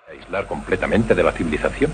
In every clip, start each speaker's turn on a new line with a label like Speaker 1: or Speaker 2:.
Speaker 1: Aislar completamente de la civilización.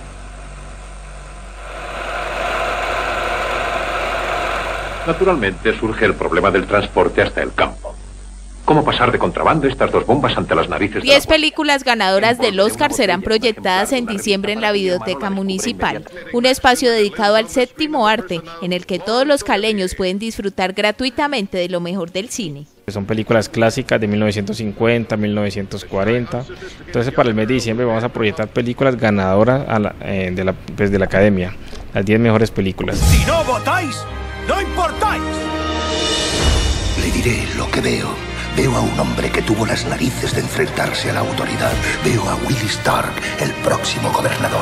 Speaker 1: Naturalmente surge el problema del transporte hasta el campo. ¿Cómo pasar de contrabando estas dos bombas ante las narices de
Speaker 2: 10 películas ganadoras del Oscar serán proyectadas en diciembre en la Videoteca Municipal, un espacio dedicado al séptimo arte, en el que todos los caleños pueden disfrutar gratuitamente de lo mejor del cine.
Speaker 3: Son películas clásicas de 1950, 1940, entonces para el mes de diciembre vamos a proyectar películas ganadoras de la Academia, las 10 mejores películas.
Speaker 4: Si no votáis, no importáis.
Speaker 5: Le diré lo que veo. Veo a un hombre que tuvo las narices de enfrentarse a la autoridad. Veo a Willie Stark, el próximo gobernador.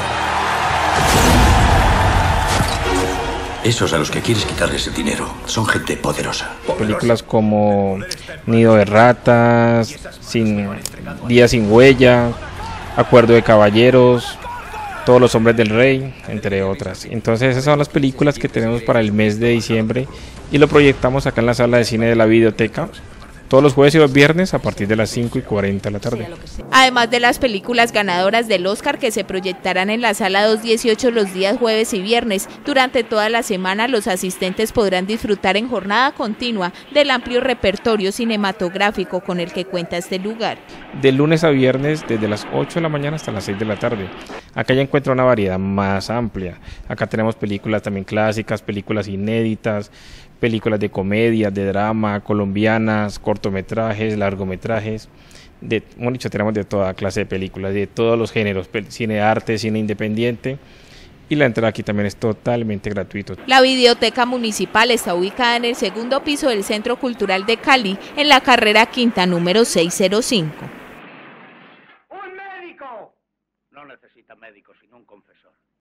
Speaker 6: Esos a los que quieres quitarles el dinero son gente poderosa.
Speaker 3: Películas como Nido de ratas, Día sin huella, Acuerdo de caballeros, Todos los hombres del rey, entre otras. Entonces esas son las películas que tenemos para el mes de diciembre y lo proyectamos acá en la sala de cine de la Videoteca todos los jueves y los viernes a partir de las 5:40 de la tarde.
Speaker 2: Además de las películas ganadoras del Oscar que se proyectarán en la sala 218 los días jueves y viernes, durante toda la semana los asistentes podrán disfrutar en jornada continua del amplio repertorio cinematográfico con el que cuenta este lugar.
Speaker 3: De lunes a viernes desde las 8 de la mañana hasta las 6 de la tarde. Acá ya encuentra una variedad más amplia. Acá tenemos películas también clásicas, películas inéditas, películas de comedia, de drama, colombianas, cortometrajes, largometrajes. Tenemos de toda clase de películas, de todos los géneros, cine de arte, cine independiente. Y la entrada aquí también es totalmente gratuita.
Speaker 2: La Videoteca Municipal está ubicada en el segundo piso del Centro Cultural de Cali, en la carrera quinta número 605.
Speaker 7: ¡Un médico! No necesita médico, sino un confesor.